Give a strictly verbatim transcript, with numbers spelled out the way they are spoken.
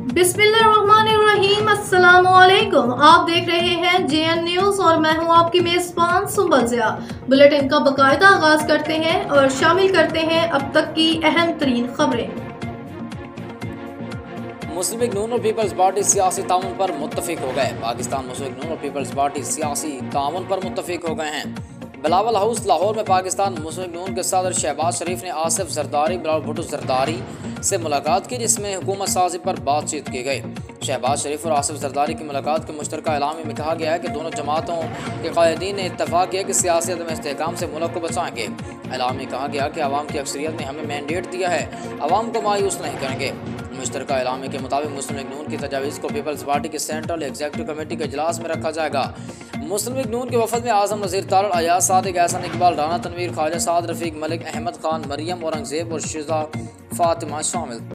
बिस्मिल्लाहिर्रहमानिर्रहीम। अस्सलामुअलैकुम। आप देख रहे हैं जे एन न्यूज और मैं हूं आपकी मेजबान सुंबल ज़िया। बुलेटिन का बाकायदा आगाज करते हैं और शामिल करते हैं अब तक की अहम तरीन खबरें। मुस्लिम लीग नून और पीपल्स पार्टी सियासी ताउन पर मुत्तफिक हो गए। पाकिस्तान मुस्लिम लीग नून और पीपल्स पार्टी सियासी ताउन पर मुत्तफिक हो गए हैं। बिलावल हाउस लाहौर में पाकिस्तान मुस्लिम लीग नून के सदर शहबाज शरीफ ने आसिफ जरदारी बिलावल भुट्टो जरदारी से मुलाकात की, जिसमें हुकूमत साजी पर बातचीत की गई। शहबाज शरीफ और आसिफ जरदारी की मुलाकात के मुश्तरका ऐलान में कहा गया है कि दोनों जमातों के कायदीन ने इत्तफाक किया कि सियासी अदम इस्तेहकाम से मुल्क को बचाएंगे। ऐलान में कहा गया कि आवाम की अक्सरियत ने हमें मैंडेट दिया है, आवाम को मायूस नहीं करेंगे। मुश्तरका ऐलान के मुताबिक मुस्लिम लीग नून की तजावीज़ को पीपल्स पार्टी की सेंट्रल एग्जीक्यूटिव कमेटी के इजलास में रखा जाएगा। मुस्लिम लीग नून के वफद में आजम वज़ीर तारड़ अयाज सादिक एहसन इकबाल राना तनवीर ख्वाजा साद रफ़ीक मलिक अहमद खान मरियम औरंगज़ेब और शिजा फातिमा शामिल।